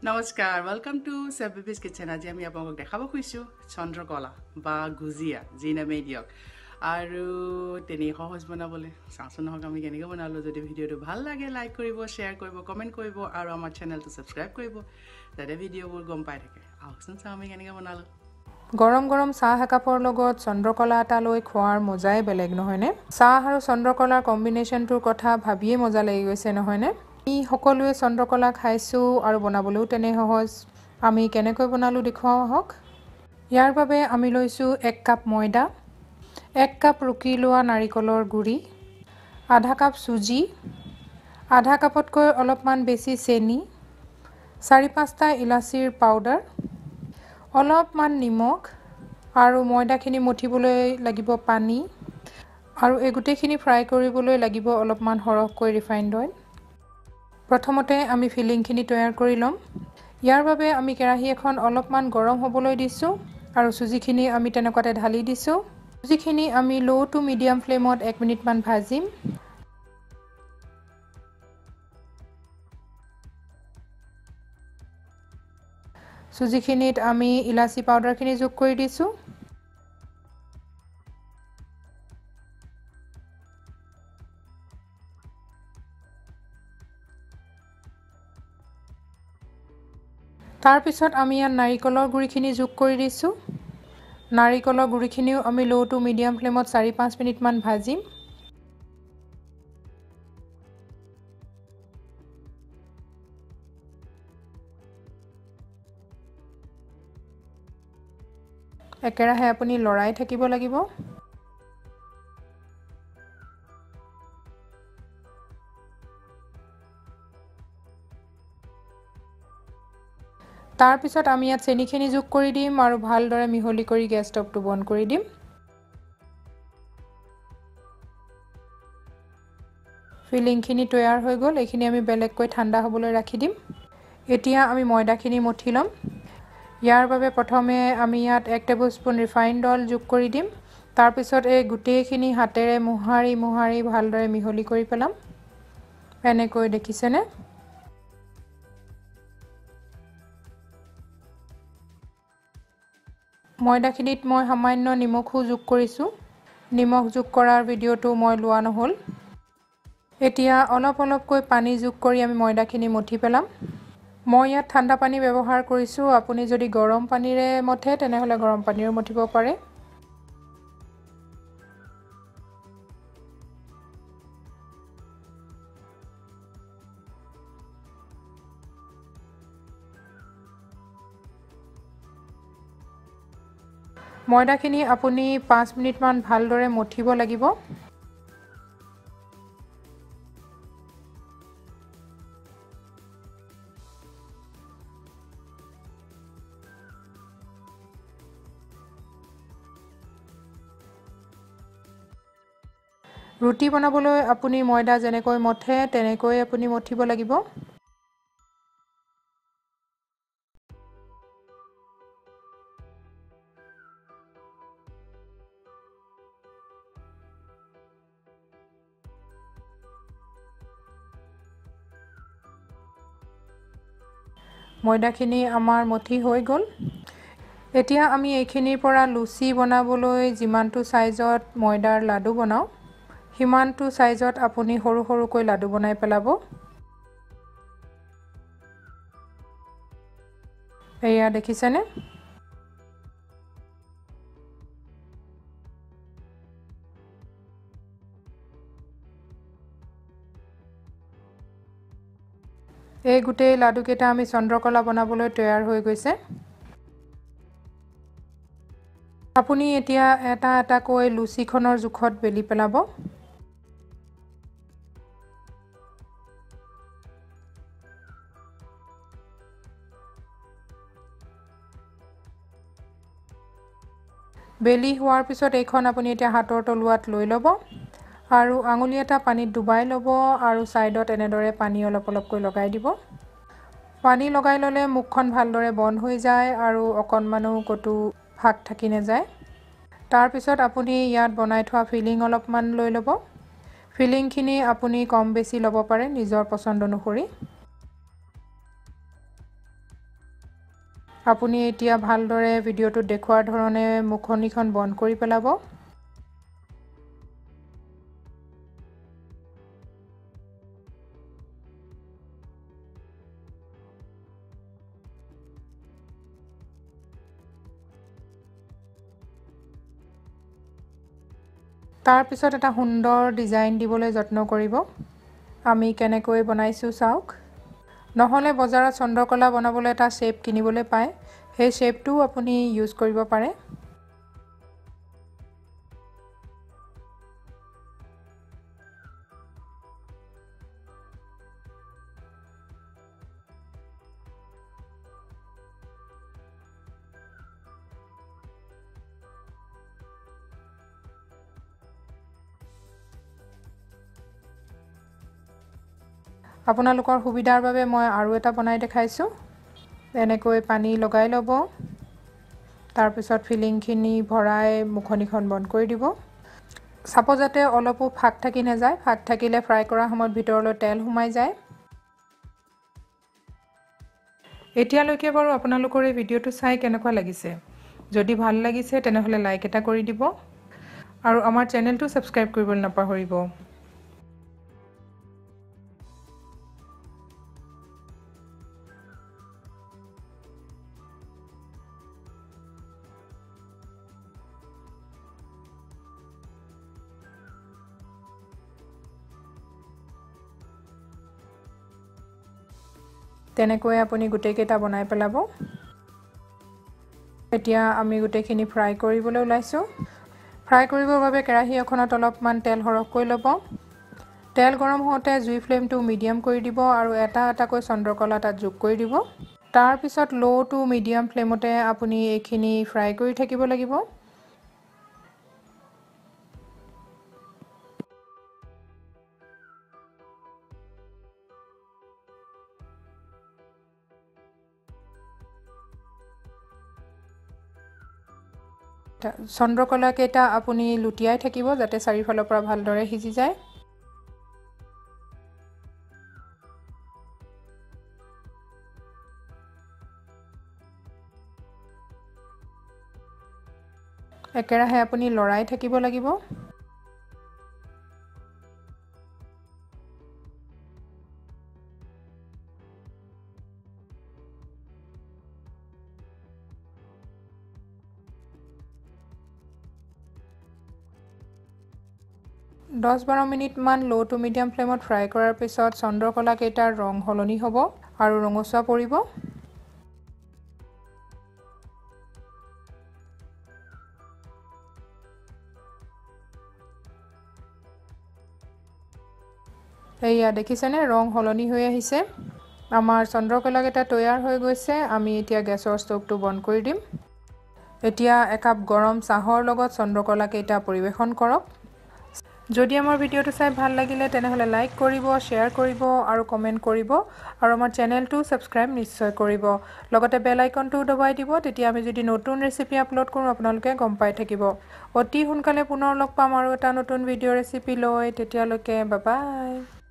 নমস্কাৰ welcome to সাববিবিস kitchen আজি আমি আপোনাক দেখাব খুজিছো চন্দ্ৰকলা বা গুজিয়া যি নামে দিয়ক আৰু তেনি সহজ বনাবলৈ চাচোন নহক আমি কেনেকৈ বনালো যদি ভিডিওটো ভাল লাগে লাইক কৰিব শেয়াৰ কৰিব কমেন্ট কৰিব আৰু আমাৰ চেনেলটো সাবস্ক্ৰাইব কৰিব যাতে ভিডিওবোৰ গম পাই থাকে আহকচোন চাও আমি কেনেকৈ বনালো গৰম গৰম চাহ একাপৰ লগত চন্দ্ৰকলা এটা লৈ খোৱাৰ মজাই বেলেগ নহয়নে চাহ আৰু চন্দ্ৰকলাৰ কম্বিনেশ্যনটোৰ কথা ভাবিয়ে মজা লাগি গৈছে নহয়নে আমি সকলোৱে চন্দ্ৰকলা খাইছো আৰু বনাবলৈও তেনে সহজ আমি কেনেকৈ বনালো দেখুৱাও হওক ইয়াৰ বাবে আমি লৈছো 1 কাপ ময়দা 1 কাপ ৰুকি লোৱা নাৰিকলৰ গুৰি আধা কাপ সুজি আধা কাপতকৈ অলপমান বেছি চেনি 4-5টা ইলাচিৰ পাউডাৰ অলপমান নিমখ আৰু ময়দাখিনি মঠিবলৈ লাগিব পানী আৰু এই গুটেখিনি ফ্ৰাই কৰিবলৈ লাগিব অলপমান হৰহকৈ ৰিফাইন্ড অইল প্ৰথমতে আমি ফিলিংখিনি তৈয়াৰ কৰি লম ইয়াৰ বাবে আমি কেৰাহী এখন অলপমান গৰম হ'বলৈ দিছো আৰু সুজিখিনি আমি তেনেকুৱাতে ঢালি দিছো সুজিখিনি আমি লো টু মিডিয়াম ফ্লেমত 1 মিনিট মান ভাজিম সুজিখিনিত আমি ইলাচি পাউডাৰখিনি যোগ কৰি দিছো তাৰ পিছত আমি ইয়াত নাৰিকলৰ গুৰিখিনি যোগ কৰি দিছো নাৰিকলৰ গুৰিখিনিও আমি লো টু মিডিয়াম ফ্লেমত 4-5 মিনিট মান ভাজিম একেৰাহে আপুনি লৰাই থাকিব লাগিব তাৰ পিছত আমি ইয়াত চেনিখিনি যোগ কৰি দিম আৰু ভালদৰে মিহলি কৰি গেছ ষ্টভটো বন্ধ কৰি দিম ফিলিংখিনি তৈয়াৰ হৈ গ'ল এইখিনি আমি বেলেগকৈ ঠাণ্ডা হ'বলৈ ৰাখি দিম এতিয়া আমি ময়দাখিনি মঠি লম ইয়াৰ বাবে প্ৰথমে আমি ইয়াত 1 টেবুলস্পুন ৰিফাইন্ড অইল যোগ কৰি দিম তাৰ পিছত এই গুটেখিনি হাতেৰে মুহাৰি ভালদৰে মিহলি কৰি পেলাম এনেকৈ দেখিছেনে ময়দাখিনিত মই সামান্য নিমখো যোগ কৰিছো নিমখ যোগ কৰাৰ ভিডিওটো মই লোৱা নহল এতিয়া অলপকৈ পানী যোগ কৰি আমি ময়দাখিনি মঠি পেলাম মই ইয়াত ঠাণ্ডা পানী ব্যৱহাৰ কৰিছো আপুনি যদি গৰম পানীৰে মঠে তেনেহলে গৰম পানীৰে মঠিব পাৰে ময়দাখিনি আপুনি 5 মিনিট মান ভালদৰে মঠিব লাগিব ৰুটি বনাবলৈ আপুনি ময়দা যেনেকৈ মঠে তেনেকৈ আপুনি মঠিব লাগিব ময়দাখিনি আমাৰ মঠি হৈ গ'ল এতিয়া আমি এইখিনিৰ পৰা লুচি বনাবলৈ যিমানটো সাইজত ময়দাৰ লাডু বনাও হিমানটো সাইজত আপুনি সৰুকৈ লাডু বনাই পেলাব এয়া দেখিছেনে এই গুটেই লাডু কেটা আমি চন্দ্ৰকলা বনাবলৈ তৈয়াৰ হৈ গৈছে আপুনি এতিয়া এটা কৈ লুচিখনৰ জুখত বেলি পেলাব বেলি হোৱাৰ পিছত এইখন আপুনি এতিয়া হাতৰ তলুৱাত লৈ ল'ব আৰু আঙুলি এটা পানীত ডুবাই ল'ব আৰু সাইডত এনেদৰে পানী অলপকৈ লগাই দিব পানী লগাই ললে মুখখন ভালদৰে বন্ধ হৈ যায় আৰু অকনমানো কটু ভাগ থাকি নাযায় তাৰ পিছত আপুনি ইয়াত বনাই থোৱা ফিলিং অলপমান লৈ ল'ব ফিলিংখিনি আপুনি কম বেছি ল'ব পাৰে নিজৰ পছন্দ অনুসৰি আপুনি এতিয়া ভালদৰে ভিডিওটো দেখুৱাৰ ধৰণে মুখনিখন বন্ধ কৰি পেলাব তাৰ পিছত এটা সুন্দৰ ডিজাইন দিবলৈ যত্ন কৰিব আমি কেনেকৈ বনাইছো চাওক নহলে বজাৰত চন্দ্ৰকলা বনাবলৈ এটা শেপ কিনিবলৈ পায় সেই শেপটো আপুনি ইউজ কৰিব পাৰে আপোনালোকৰ সুবিধাৰ বাবে মই আৰু এটা বনাই দেখাইছো এনেকৈ পানী লগাই লব তাৰ পিছত ফিলিংখিনি ভৰাই মুখনিখন বন্ধ কৰি দিব সাপোজতে অলপো ফাক থাকি না যায় ফাক থাকিলে ফ্ৰাই কৰা সময়ত ভিতৰলৈ তেল সোমাই যায় এতিয়ালৈকে বাৰু আপোনালোকৰ এই ভিডিওটো চাই কেনেকুৱা লাগিছে যদি ভাল লাগিছে তেনেহলে লাইক এটা কৰি দিব আৰু আমাৰ চেনেলটো সাবস্ক্ৰাইব কৰিবলৈ নাপাহৰিব তেনেকৈ আপুনি গুটেকেটা বনাই পেলাব এতিয়া আমি গুটেখিনি ফ্ৰাই কৰিবলৈ ওলাইছো ফ্ৰাই কৰিবৰ বাবে কেৰাহী এখনত অলপমান তেল হৰকৈ ল'ব তেল গৰম হওঁতে জুই ফ্লেমটো মিডিয়াম কৰি দিব আৰু এটা এটাকৈ চন্দ্ৰকলা তাত যোগ কৰি দিব তাৰ পিছত লো টু মিডিয়াম ফ্লেমতে আপুনি এইখিনি ফ্ৰাই কৰি থাকিব লাগিব চন্দ্ৰকলা কেটা আপুনি লুটিয়াই থাকিব যাতে চাৰিফালৰ পৰা ভালদৰে সিজি যায় একেৰাহে আপুনি লৰাই থাকিব লাগিব দহ 12 মিনিট মান লো টু মিডিয়াম ফ্লেমত ফ্ৰাই কৰাৰ পিছত চন্দ্ৰকলা কেটাৰ ৰং হলনি হ'ব আৰু ৰঙচুৱা পৰিব এইয়া দেখিছেনে ৰং হলনি হৈ আহিছে আমাৰ চন্দ্ৰকলা কেটা তৈয়াৰ হৈ গৈছে আমি এতিয়া গেছৰ ষ্টভটো বন্ধ কৰি দিম এতিয়া একাপ গৰম চাহৰ লগত চন্দ্ৰকলা কেটা পৰিবেশন কৰক যদি আমাৰ ভিডিওটো চাই ভাল লাগিলে তেনেহলে লাইক কৰিব শেয়াৰ কৰিব আৰু কমেন্ট কৰিব আৰু আমাৰ চেনেলটো সাবস্ক্ৰাইব নিশ্চয় কৰিব লগতে বেল আইকনটো দবাই দিব তেতিয়া আমি যদি নতুন ৰেচিপি আপলোড কৰোঁ আপোনালোকে গম পাই থাকিব অতি সোনকালে পুনৰ লগ পাম আৰু এটা নতুন ভিডিও ৰেচিপি লৈ তেতিয়ালৈকে বাই বাই